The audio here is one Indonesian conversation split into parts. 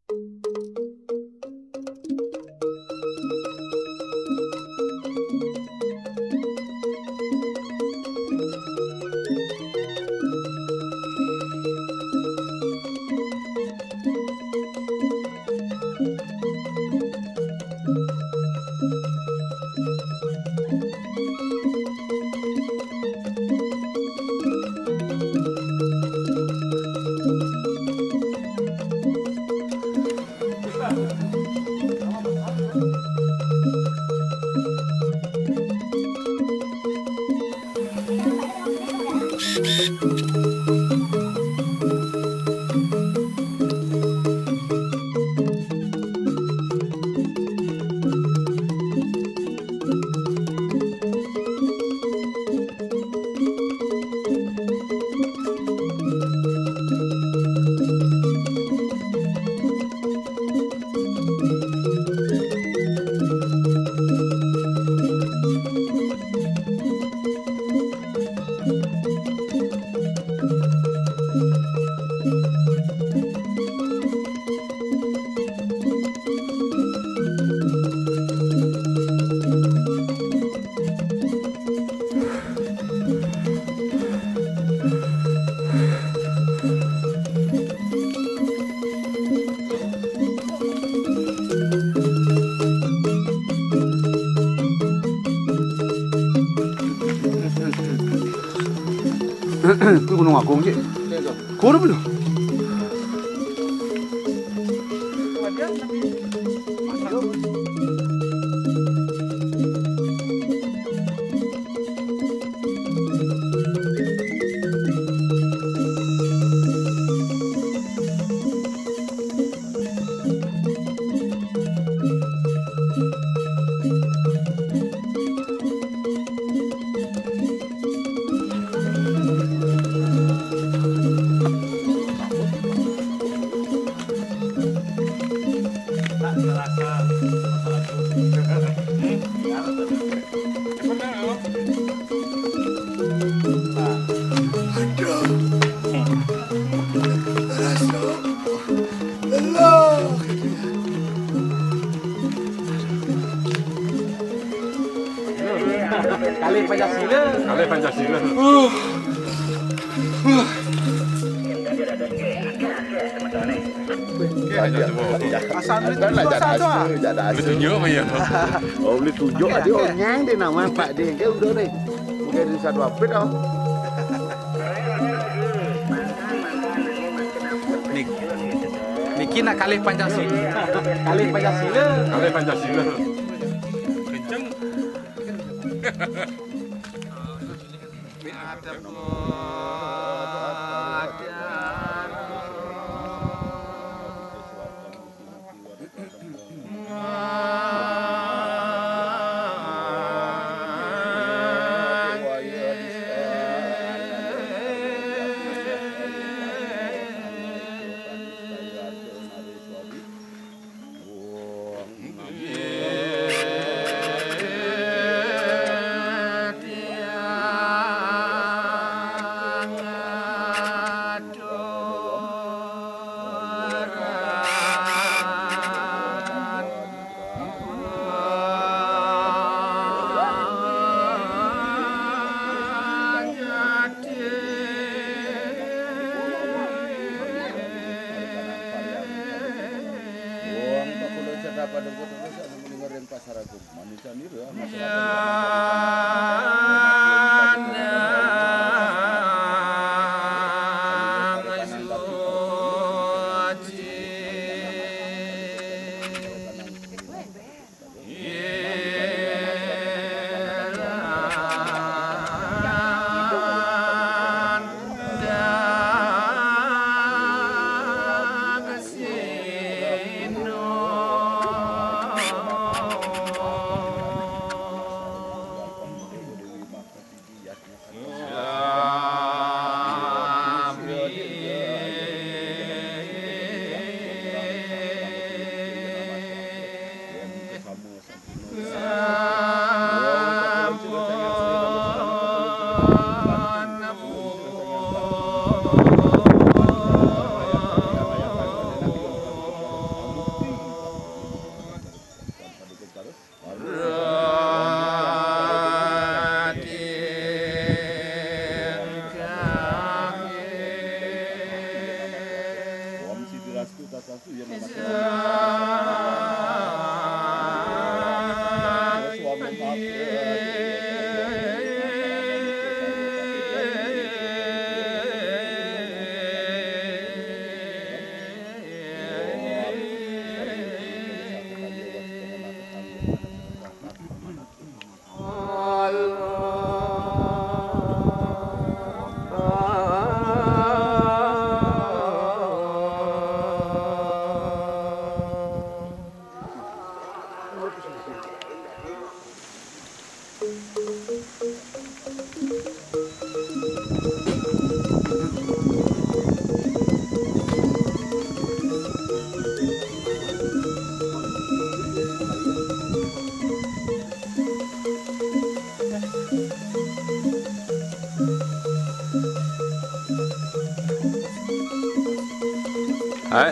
Itu Gunung Agung je. Kau belum? Kali Pancasila. Kali Pancasila. Boleh tunjuk apa ya? Oh, boleh tunjuk ada orang dia nama Pak dia. Ke udah ni. Mungkin di satu apa dah. Niki nak kali Pancasila. Kali Pancasila. Kali Pancasila. Kenceng. pada foto saya mendengar yang pasar aku manusia ni lah Đấy.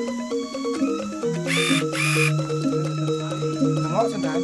Tengok sendal.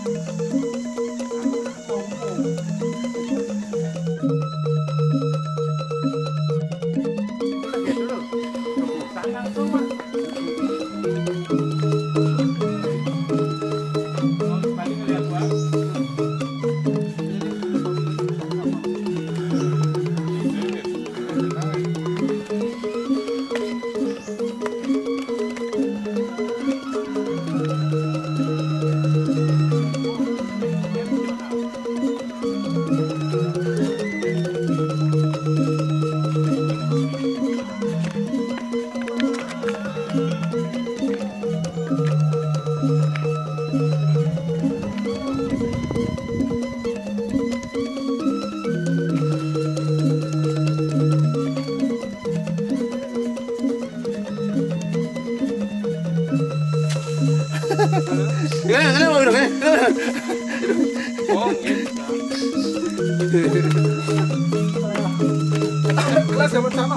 Kelas yang pertama.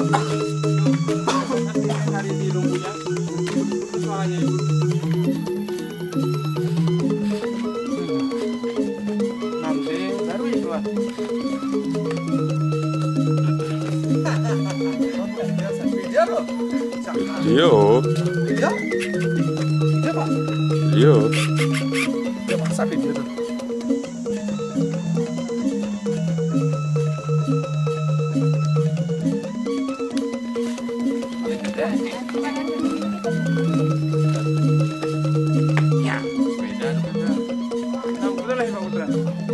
Hari di lumpunya. Suaranya ibu. Nanti baru itu lah. Video. Video? Video Pak? Video. Ya Pak, sampai video tuh. Ya, sepeda. Nah, betul lah Pak Putra.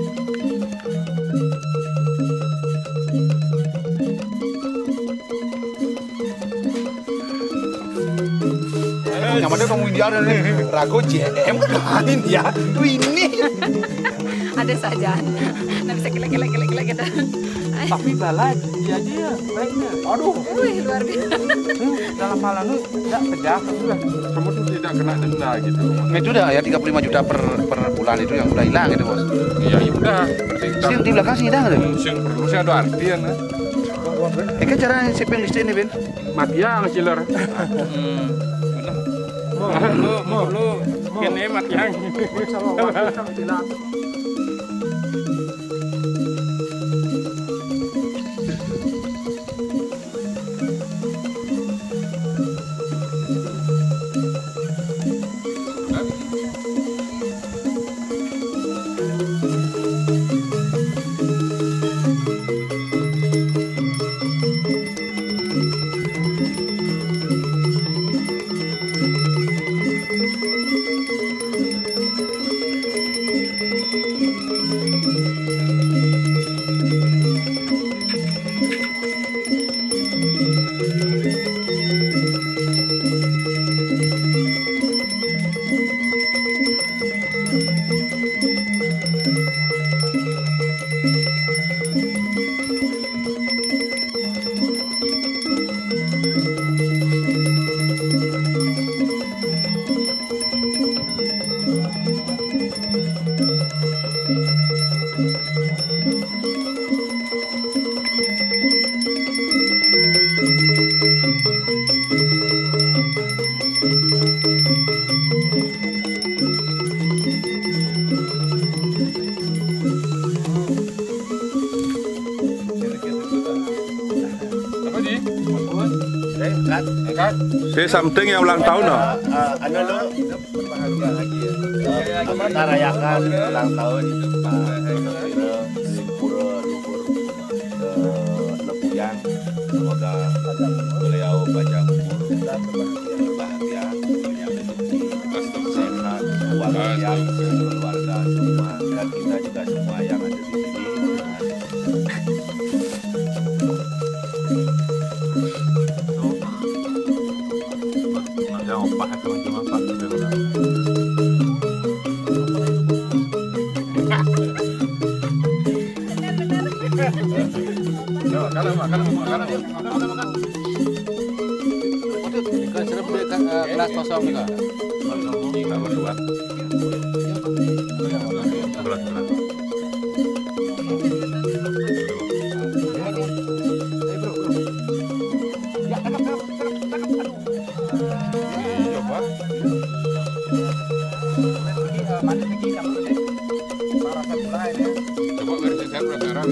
Yang mana kamu India nih? Rago JM kan India. Tuh ini. Ada saja. Nggak bisa gila kita. Tapi balai dia baiknya. Aduh. Wih, luar biasa. Dalam hal itu tidak tegak sudah. Kamu tuh tidak kena denda gitu. Itu udah ya 35 juta per bulan itu yang udah hilang itu bos. Iya, ya udah. Sih di belakang sih dah ada. Sing perlu sih ada artian. Kan cara shipping listrik ini Ben. Matiang killer. Lu kene matiang. Say something yang ulang tahun no? Anu lo kita rayakan ulang tahun Pak Pura Luhur Lepuyang. Semoga beliau panjang umur, berbahagia, banyak rezeki, sehat, walafiat, keluarga semua, dan kita juga semua yang ada di sini. Jangan pakai teman-teman Pak. Gelas kosong juga. Coba bersihkan perasaan.